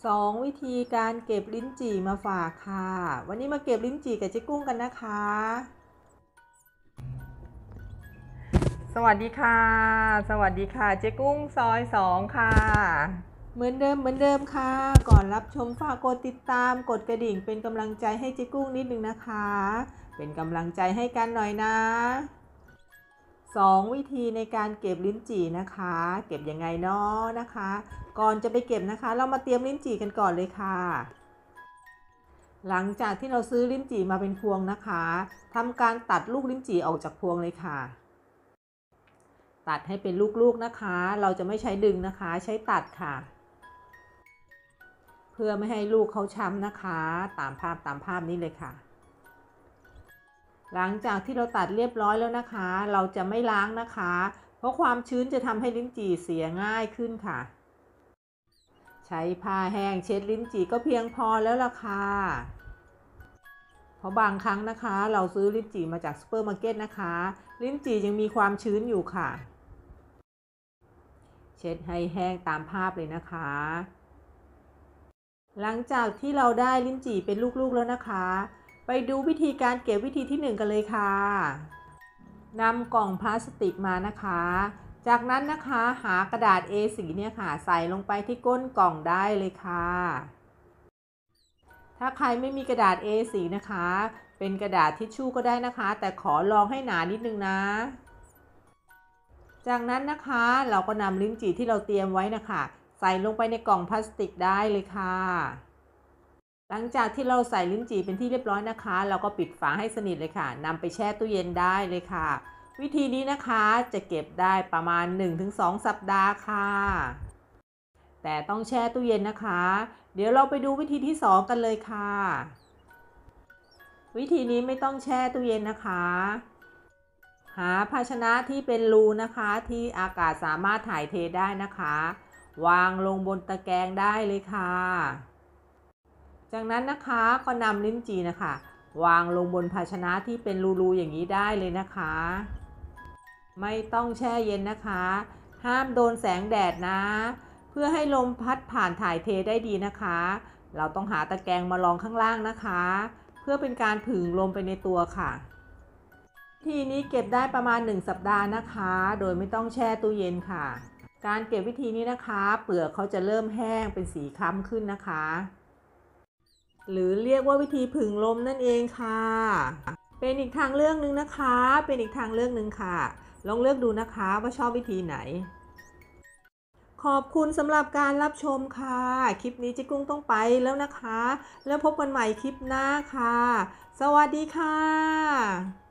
วิธีการเก็บลิ้นจี่มาฝากค่ะวันนี้มาเก็บลิ้นจี่กับเจ๊กุ้งกันนะคะสวัสดีค่ะเจ๊กุ้งซอย2ค่ะเหมือนเดิมค่ะก่อนรับชมฝากกดติดตามกดกระดิ่งเป็นกำลังใจให้เจ๊กุ้งนิดนึงนะคะเป็นกำลังใจให้กันหน่อยนะ2วิธีในการเก็บลิ้นจี่นะคะเก็บยังไงเนาะนะคะก่อนจะไปเก็บนะคะเรามาเตรียมลิ้นจี่กันก่อนเลยค่ะหลังจากที่เราซื้อลิ้นจี่มาเป็นพวงนะคะทำการตัดลูกลิ้นจี่ออกจากพวงเลยค่ะตัดให้เป็นลูกๆนะคะเราจะไม่ใช้ดึงนะคะใช้ตัดค่ะเพื่อไม่ให้ลูกเขาช้ำนะคะตามภาพนี้เลยค่ะหลังจากที่เราตัดเรียบร้อยแล้วนะคะเราจะไม่ล้างนะคะเพราะความชื้นจะทำให้ลิ้นจี่เสียง่ายขึ้นค่ะใช้ผ้าแห้งเช็ดลิ้นจี่ก็เพียงพอแล้วล่ะค่ะเพราะบางครั้งนะคะเราซื้อลิ้นจี่มาจากซูเปอร์มาร์เก็ตนะคะลิ้นจี่ยังมีความชื้นอยู่ค่ะเช็ดให้แห้งตามภาพเลยนะคะหลังจากที่เราได้ลิ้นจี่เป็นลูกๆแล้วนะคะไปดูวิธีการเก็บวิธีที่1กันเลยค่ะนำกล่องพลาสติกมานะคะจากนั้นนะคะหากระดาษ A4 เนี่ยค่ะใส่ลงไปที่ก้นกล่องได้เลยค่ะถ้าใครไม่มีกระดาษ A4 นะคะเป็นกระดาษทิชชู่ก็ได้นะคะแต่ขอลองให้หนานิดนึงนะจากนั้นนะคะเราก็นำลิ้นจี่ที่เราเตรียมไว้นะคะใส่ลงไปในกล่องพลาสติกได้เลยค่ะหลังจากที่เราใส่ลิ้นจี่เป็นที่เรียบร้อยนะคะเราก็ปิดฝาให้สนิทเลยค่ะนำไปแช่ตู้เย็นได้เลยค่ะวิธีนี้นะคะจะเก็บได้ประมาณ 1-2 สัปดาห์ค่ะแต่ต้องแช่ตู้เย็นนะคะเดี๋ยวเราไปดูวิธีที่2กันเลยค่ะวิธีนี้ไม่ต้องแช่ตู้เย็นนะคะหาภาชนะที่เป็นรูนะคะที่อากาศสามารถถ่ายเทได้นะคะวางลงบนตะแกรงได้เลยค่ะจากนั้นนะคะก็นำลิ้นจี่นะคะวางลงบนภาชนะที่เป็นรูๆอย่างนี้ได้เลยนะคะไม่ต้องแช่เย็นนะคะห้ามโดนแสงแดดนะเพื่อให้ลมพัดผ่านถ่ายเทได้ดีนะคะเราต้องหาตะแกรงมารองข้างล่างนะคะเพื่อเป็นการผึ่งลมไปในตัวค่ะวิธีนี้เก็บได้ประมาณ1 สัปดาห์นะคะโดยไม่ต้องแช่ตู้เย็นค่ะการเก็บวิธีนี้นะคะเปลือกเขาจะเริ่มแห้งเป็นสีคล้ำขึ้นนะคะหรือเรียกว่าวิธีผึ่งลมนั่นเองค่ะเป็นอีกทางเลือกหนึ่งนะคะค่ะลองเลือกดูนะคะว่าชอบวิธีไหนขอบคุณสำหรับการรับชมค่ะคลิปนี้เจ๊กุ้งต้องไปแล้วนะคะแล้วพบกันใหม่คลิปหน้าค่ะสวัสดีค่ะ